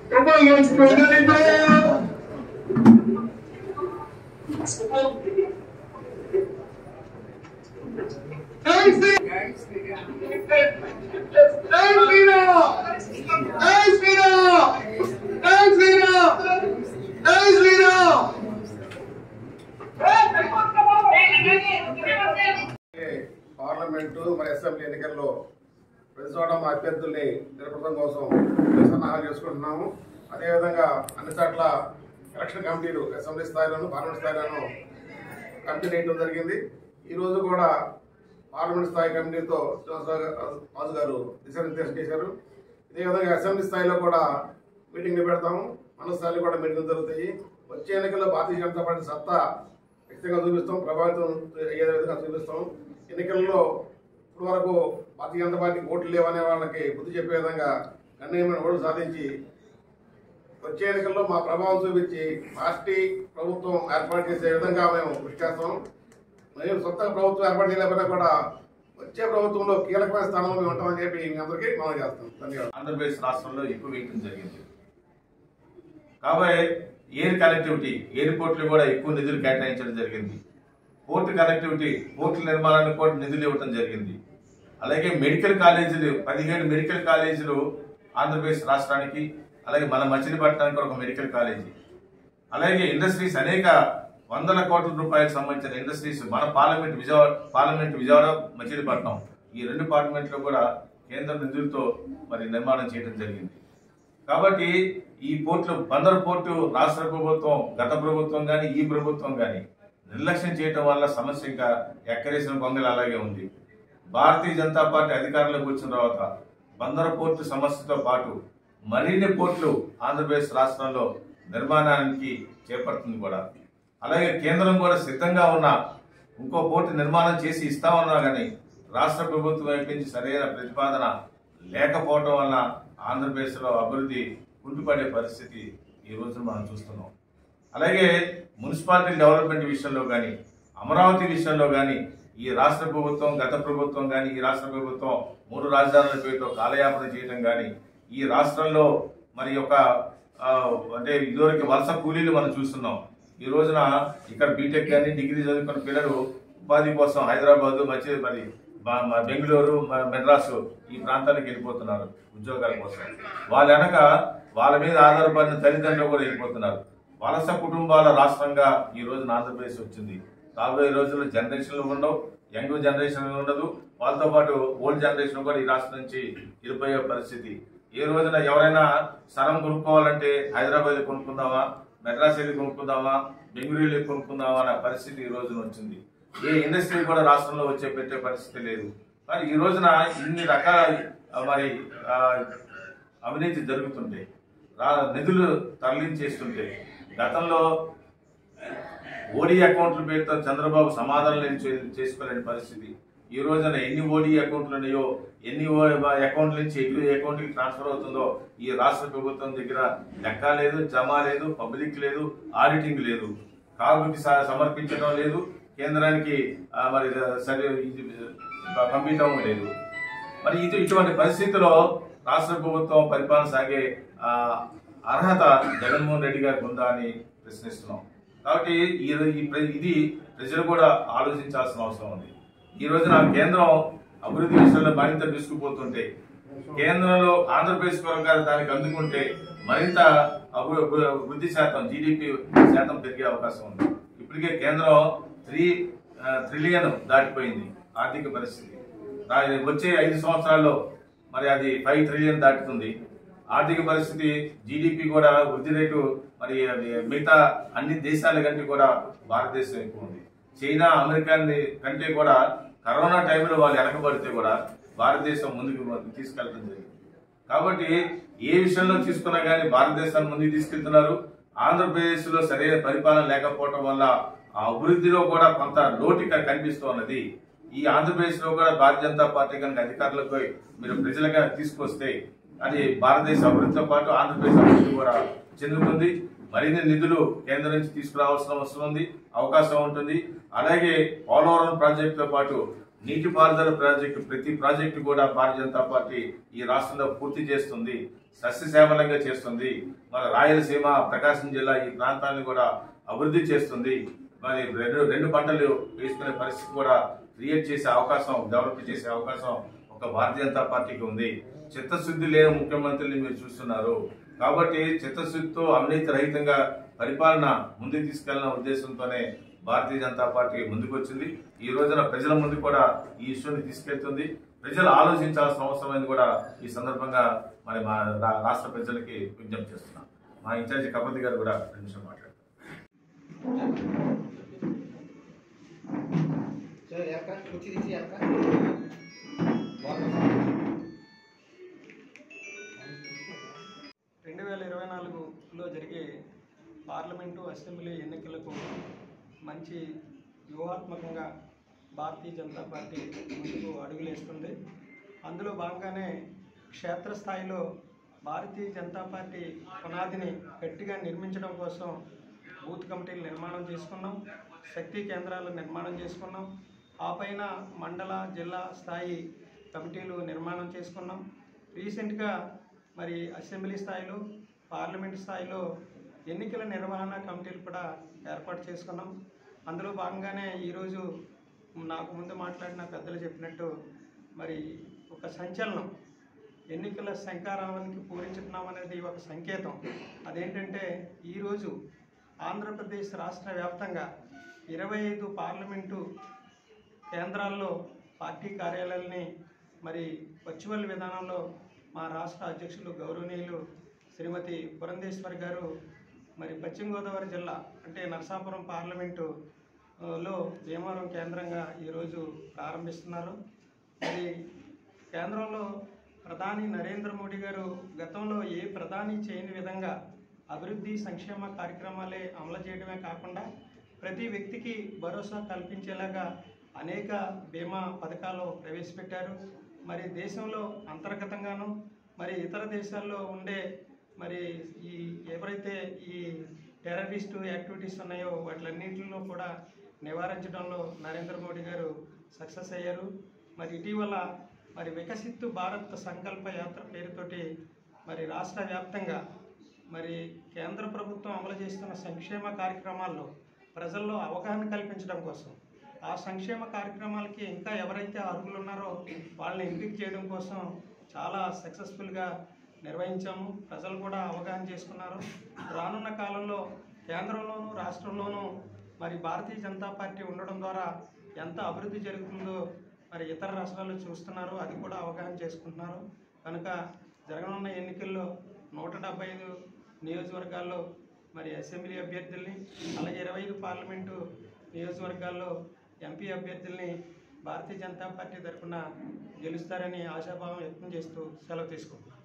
Come on, let's go, let parliament మరి assembly ఎన్నికల్లో ప్రతి చోట మా అభ్యర్థుల్ని నిలపడం కోసం సన్నాహాలు చేసుకుంటున్నాము. అదేవిధంగా అన్ని చోట్ల ఎలక్షన్ కమిటీలు అసెంబ్లీ స్థాయిలోను పార్లమెంట్ స్థాయిలోను కమిటీ వేయడం జరిగింది. ఈరోజు కూడా పార్లమెంట్ స్థాయి కమిటీతో రాజు గారు దిశానిర్దేశం చేశారు. ఇదేవిధంగా అసెంబ్లీ స్థాయిలో కూడా మీటింగ్లు పెడతాము. మన స్థాయిలో కూడా మీటింగ్లు జరుగుతాయి. వచ్చే ఎన్నికల్లో భారతీయ జనతా పార్టీ సత్తా ఖచ్చితంగా చూపిస్తాం, ప్రభావితం అయ్యే విధంగా చూపిస్తాం. ఎన్నికల్లో ఇప్పటి వరకు భారతీయ జనతా పార్టీకి ఓట్లు లేవనే వాళ్ళకి బుద్ధి చెప్పే విధంగా గణనీయమైన ఓట్లు సాధించి వచ్చే ఎన్నికల్లో మా ప్రభావం చూపించి పార్టీ ప్రభుత్వం ఏర్పాటు చేసే విధంగా మేము కృషి చేస్తాం. మేము సొంతంగా ప్రభుత్వం ఏర్పాటు చేయలేకపోయినా కూడా వచ్చే ప్రభుత్వంలో కీలకమైన స్థానంలో మేము ఉంటామని చెప్పి మీ అందరికీ మనం చేస్తాం. ధన్యవాదాలు. ఆంధ్రప్రదేశ్ రాష్ట్రంలో ఎక్కువ వేయటం జరిగింది కాబట్టి ఎయిర్ కనెక్టివిటీ ఎయిర్పోర్ట్లు కూడా ఎక్కువ నిధులు కేటాయించడం జరిగింది. పోర్టు కనెక్టివిటీ పోర్టుల నిర్మాణానికి కూడా నిధులు ఇవ్వడం జరిగింది. అలాగే మెడికల్ కాలేజీలు 17 మెడికల్ కాలేజీలు ఆంధ్రప్రదేశ్ రాష్ట్రానికి, అలాగే మన మచిలీపట్నానికి ఒక మెడికల్ కాలేజీ, అలాగే ఇండస్ట్రీస్ అనేక వందల కోట్ల రూపాయలకు సంబంధించిన ఇండస్ట్రీస్ మన పార్లమెంట్ విజయవాడ మచిలీపట్నం ఈ 2 పార్లమెంట్లో కూడా కేంద్ర నిధులతో మరి నిర్మాణం చేయడం జరిగింది. కాబట్టి ఈ పోర్టులు బందర్ పోర్టు రాష్ట్ర ప్రభుత్వం గత ప్రభుత్వం కానీ ఈ ప్రభుత్వం కానీ నిర్లక్ష్యం చేయడం వల్ల సమస్య ఇంకా ఎక్కరేసిన గొంగలు అలాగే ఉంది. భారతీయ జనతా పార్టీ అధికారంలోకి వచ్చిన తర్వాత బందర్ పోర్టు సమస్యతో పాటు మరిన్ని పోర్టులు ఆంధ్రప్రదేశ్ రాష్ట్రంలో నిర్మాణానికి చేపడుతుంది కూడా. అలాగే కేంద్రం కూడా సిద్ధంగా ఉన్న ఇంకో పోర్టు నిర్మాణం చేసి ఇస్తామన్నా కానీ రాష్ట్ర ప్రభుత్వం వైపు నుంచి సరైన ప్రతిపాదన లేకపోవడం వల్ల ఆంధ్రప్రదేశ్లో అభివృద్ధి కుంటుపడే పరిస్థితి ఈ రోజున మనం చూస్తున్నాం. అలాగే మున్సిపాలిటీ డెవలప్మెంట్ విషయంలో కానీ అమరావతి విషయంలో కానీ ఈ రాష్ట్ర ప్రభుత్వం గత ప్రభుత్వం కానీ ఈ రాష్ట్ర ప్రభుత్వం 3 రాజధానుల పేరుతో కాలయాపన చేయడం కానీ ఈ రాష్ట్రంలో మరి ఒక అంటే ఇదివరకు వలస కూలీలు మనం చూస్తున్నాం. ఈ రోజున ఇక్కడ బీటెక్ కానీ డిగ్రీ చదువుకున్న పిల్లలు ఉపాధి కోసం హైదరాబాద్ మరి బెంగళూరు మెడ్రాసు ఈ ప్రాంతానికి వెళ్ళిపోతున్నారు ఉద్యోగాల కోసం. వాళ్ళ మీద ఆధారపడిన తల్లిదండ్రులు కూడా వెళ్ళిపోతున్నారు. వలస కుటుంబాల రాష్ట్రంగా ఈ రోజున ఆంధ్రప్రదేశ్ వచ్చింది. రాబోయే రోజుల్లో జనరేషన్లు ఉండవు, యంగ్ జనరేషన్ ఉండదు, వాళ్ళతో పాటు ఓల్డ్ జనరేషన్ కూడా ఈ రాష్ట్రం నుంచి వెళ్ళిపోయే పరిస్థితి. ఈ రోజున ఎవరైనా స్థలం కొనుక్కోవాలంటే హైదరాబాద్ కొనుక్కుందామా, మెడ్రాస్ వెళ్ళి కొనుక్కుందామా, బెంగళూరు వెళ్ళి కొనుక్కుందామా అనే పరిస్థితి ఈ రోజున వచ్చింది. ఏ ఇండస్ట్రీ కూడా రాష్ట్రంలో పెట్టే పరిస్థితి లేదు. మరి ఈ రోజున ఇన్ని రకాల మరి అవినీతి జరుగుతుంటే నిధులు తరలించేస్తుంటే గతంలో ఓడీ అకౌంట్ల పేరుతో చంద్రబాబు సమాధానం చేసుకోలేని పరిస్థితి. ఈ రోజున ఎన్ని ఓడీ అకౌంట్లు ఉన్నాయో, ఎన్ని అకౌంట్ల నుంచి ఎటు అకౌంట్కి ట్రాన్స్ఫర్ అవుతుందో ఈ రాష్ట్ర ప్రభుత్వం దగ్గర లెక్క లేదు, జమ లేదు, పబ్లిక్ లేదు, ఆడిటింగ్ లేదు, కాగుకి సమర్పించడం లేదు, కేంద్రానికి మరి సరే పంపించడం లేదు. మరి ఇటువంటి పరిస్థితిలో రాష్ట్ర ప్రభుత్వం పరిపాలన సాగే అర్హత జగన్మోహన్ రెడ్డి గారికి ఉందా అని ప్రశ్నిస్తున్నాం. కాబట్టి ఇది ప్రజలు కూడా ఆలోచించాల్సిన అవసరం ఉంది. ఈ రోజున కేంద్రం అభివృద్ధి విషయంలో మరింత తీసుకుపోతుంటే కేంద్రంలో ఆంధ్రప్రదేశ్ పరంగా దానికి అందుకుంటే మరింత వృద్ధి శాతం జీడిపి శాతం పెరిగే అవకాశం ఉంది. ఇప్పటికే కేంద్రం 3 ట్రిలియన్ దాటిపోయింది ఆర్థిక పరిస్థితి. వచ్చే 5 సంవత్సరాల్లో మరి అది 5 ట్రిలియన్ దాటుతుంది. ఆర్థిక పరిస్థితి జీడిపి కూడా వృద్ధి రేటు మరి మిగతా అన్ని దేశాల కంటే కూడా భారతదేశం ఎక్కువ ఉంది. చైనా అమెరికా కంటే కూడా కరోనా టైంలో వాళ్ళు వెనకబడితే కూడా భారతదేశం ముందుకు తీసుకెళ్లడం జరిగింది. కాబట్టి ఏ విషయంలో తీసుకున్నా కానీ భారతదేశాన్ని ముందుకు తీసుకెళ్తున్నారు. ఆంధ్రప్రదేశ్ లో సరైన పరిపాలన లేకపోవడం వల్ల ఆ అభివృద్ధిలో కూడా కొంత లోటు కనిపిస్తూ ఉన్నది. ఈ ఆంధ్రప్రదేశ్ లో కూడా భారతీయ జనతా పార్టీ కనుక అధికారులకు మీరు ప్రజలుగా తీసుకొస్తే అది భారతదేశ అభివృద్ధితో పాటు ఆంధ్రప్రదేశ్ అభివృద్ధి కూడా చెందుతుంది. మరిన్ని నిధులు కేంద్రం నుంచి తీసుకురావాల్సిన అవసరం ఉంది, అవకాశం ఉంటుంది. అలాగే పోలవరం ప్రాజెక్టుతో పాటు నీటిపారుదల ప్రాజెక్టు ప్రతి ప్రాజెక్టు కూడా భారతీయ జనతా పార్టీ ఈ రాష్ట్రంలో పూర్తి చేస్తుంది, సస్యశ్యామలంగా చేస్తుంది. మన రాయలసీమ, ప్రకాశం జిల్లా ఈ ప్రాంతాన్ని కూడా అభివృద్ధి చేస్తుంది. మరి రెండు పంటలు వేసుకునే పరిస్థితి కూడా క్రియేట్ చేసే అవకాశం, డెవలప్ చేసే అవకాశం ఒక భారతీయ జనతా పార్టీకి ఉంది. చిత్తశుద్ధి లేని ముఖ్యమంత్రిని మీరు చూస్తున్నారు. కాబట్టి చిత్తశుద్ధితో అవినీతి రహితంగా పరిపాలన ముందుకు తీసుకెళ్లిన ఉద్దేశంతోనే భారతీయ జనతా పార్టీ ముందుకు వచ్చింది. ఈ రోజున ప్రజల ముందు కూడా ఈ ఇష్యూని తీసుకెళ్తుంది. ప్రజలు ఆలోచించాల్సిన అవసరమైంది కూడా ఈ సందర్భంగా మరి మా రాష్ట్ర ప్రజలకి విజ్ఞప్తి చేస్తున్నాం. మా ఇన్ఛార్జి కపర్తి గారు కూడా 2 నిమిషాలు మాట్లాడతారు. 2024లో జరిగే పార్లమెంటు, అసెంబ్లీ ఎన్నికలకు మంచి వ్యూహాత్మకంగా భారతీయ జనతా పార్టీ ముందుకు అడుగులేస్తుంది. అందులో భాగంగానే క్షేత్రస్థాయిలో భారతీయ జనతా పార్టీ పునాదిని గట్టిగా నిర్మించడం కోసం బూత్ కమిటీలు నిర్మాణం చేసుకున్నాం, శక్తి కేంద్రాలు నిర్మాణం చేసుకున్నాం, ఆ పైన మండల, జిల్లా స్థాయి కమిటీలు నిర్మాణం చేసుకున్నాం. రీసెంట్గా మరి అసెంబ్లీ స్థాయిలో, పార్లమెంటు స్థాయిలో ఎన్నికల నిర్వహణ కమిటీలు కూడా ఏర్పాటు చేసుకున్నాం. అందులో భాగంగానే ఈరోజు నాకు ముందు మాట్లాడిన పెద్దలు చెప్పినట్టు మరి ఒక సంచలనం, ఎన్నికల శంఖారావానికి పూరించుతున్నాం అనేది ఒక సంకేతం. అదేంటంటే ఈరోజు ఆంధ్రప్రదేశ్ రాష్ట్ర వ్యాప్తంగా 25 పార్లమెంటు కేంద్రాల్లో పార్టీ కార్యాలయాలని మరి వర్చువల్ విధానంలో మా రాష్ట్ర అధ్యక్షులు గౌరవనీయులు శ్రీమతి పురంధేశ్వరి గారు మరి పశ్చిమ గోదావరి జిల్లా అంటే నరసాపురం పార్లమెంటులో భీమవరం కేంద్రంగా ఈరోజు ప్రారంభిస్తున్నారు. మరి కేంద్రంలో ప్రధాని నరేంద్ర మోడీ గారు గతంలో ఏ ప్రధాని చేయని విధంగా అభివృద్ధి సంక్షేమ కార్యక్రమాలే అమలు చేయడమే కాకుండా ప్రతి వ్యక్తికి భరోసా కల్పించేలాగా అనేక బీమా పథకాలు ప్రవేశపెట్టారు. మరి దేశంలో అంతర్గతంగాను మరి ఇతర దేశాల్లో ఉండే మరి ఈ ఎవరైతే ఈ టెర్రరిస్టు యాక్టివిటీస్ ఉన్నాయో వాటిలన్నింటిలో కూడా నివారించడంలో నరేంద్ర మోడీ గారు సక్సెస్ అయ్యారు. మరి ఇటీవల మరి వికసిత్ భారత్ సంకల్ప యాత్ర పేరుతోటి మరి రాష్ట్ర వ్యాప్తంగా మరి కేంద్ర ప్రభుత్వం అమలు చేస్తున్న సంక్షేమ కార్యక్రమాల్లో ప్రజల్లో అవగాహన కల్పించడం కోసం, ఆ సంక్షేమ కార్యక్రమాలకి ఇంకా ఎవరైతే అర్హులు ఉన్నారో వాళ్ళని ఎంపిక చేయడం కోసం చాలా సక్సెస్ఫుల్గా నిర్వహించాము. ప్రజలు కూడా అవగాహన చేసుకున్నారు. రానున్న కాలంలో కేంద్రంలోనూ రాష్ట్రంలోనూ మరి భారతీయ జనతా పార్టీ ఉండడం ద్వారా ఎంత అభివృద్ధి జరుగుతుందో మరి ఇతర రాష్ట్రాల్లో చూస్తున్నారు, అది కూడా అవగాహన చేసుకుంటున్నారు. కనుక జరగనున్న ఎన్నికల్లో 175 నియోజకవర్గాల్లో మరి అసెంబ్లీ అభ్యర్థుల్ని, అలాగే 25 పార్లమెంటు నియోజకవర్గాల్లో ఎంపీ అభ్యర్థుల్ని భారతీయ జనతా పార్టీ తరఫున గెలుస్తారని ఆశాభావం వ్యక్తం చేస్తూ సెలవు తీసుకుంటున్నాను.